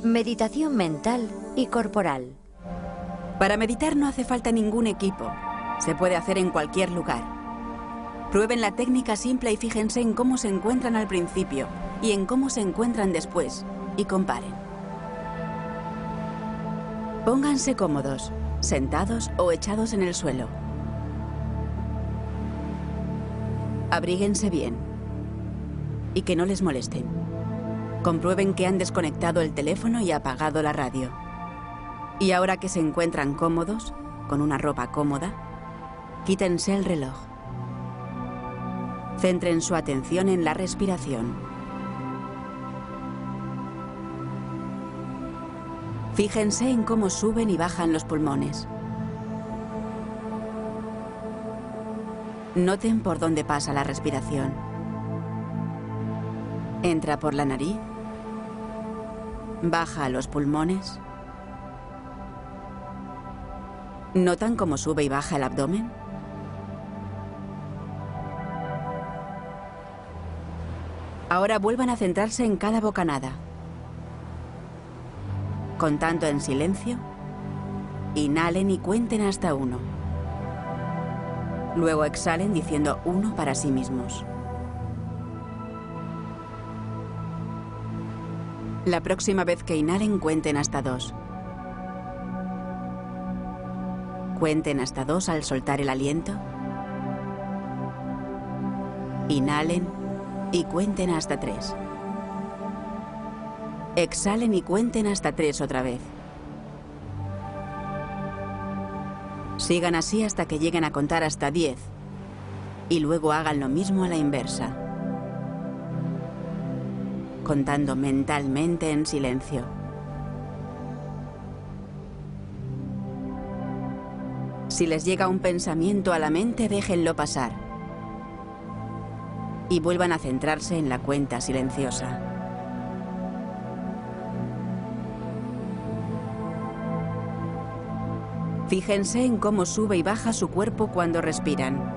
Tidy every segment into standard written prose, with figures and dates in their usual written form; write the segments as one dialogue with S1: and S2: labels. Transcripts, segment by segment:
S1: Meditación mental y corporal.
S2: Para meditar no hace falta ningún equipo. Se puede hacer en cualquier lugar. Prueben la técnica simple y fíjense en cómo se encuentran al principio y en cómo se encuentran después, y comparen. Pónganse cómodos, sentados o echados en el suelo. Abríguense bien y que no les molesten. Comprueben que han desconectado el teléfono y apagado la radio. Y ahora que se encuentran cómodos, con una ropa cómoda, quítense el reloj. Centren su atención en la respiración. Fíjense en cómo suben y bajan los pulmones. Noten por dónde pasa la respiración. Entra por la nariz. Baja a los pulmones. ¿Notan cómo sube y baja el abdomen? Ahora vuelvan a centrarse en cada bocanada. Contando en silencio, inhalen y cuenten hasta 1. Luego exhalen diciendo 1 para sí mismos. La próxima vez que inhalen, cuenten hasta 2. Cuenten hasta 2 al soltar el aliento. Inhalen y cuenten hasta 3. Exhalen y cuenten hasta 3 otra vez. Sigan así hasta que lleguen a contar hasta 10. Y luego hagan lo mismo a la inversa. Contando mentalmente en silencio. Si les llega un pensamiento a la mente, déjenlo pasar. Y vuelvan a centrarse en la cuenta silenciosa. Fíjense en cómo sube y baja su cuerpo cuando respiran.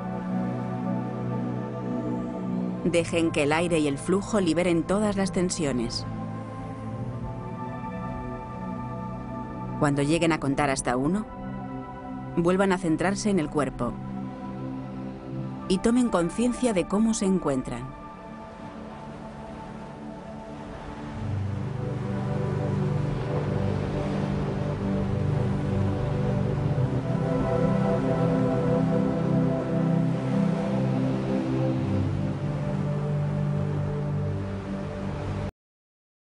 S2: Dejen que el aire y el flujo liberen todas las tensiones. Cuando lleguen a contar hasta 1, vuelvan a centrarse en el cuerpo y tomen conciencia de cómo se encuentran.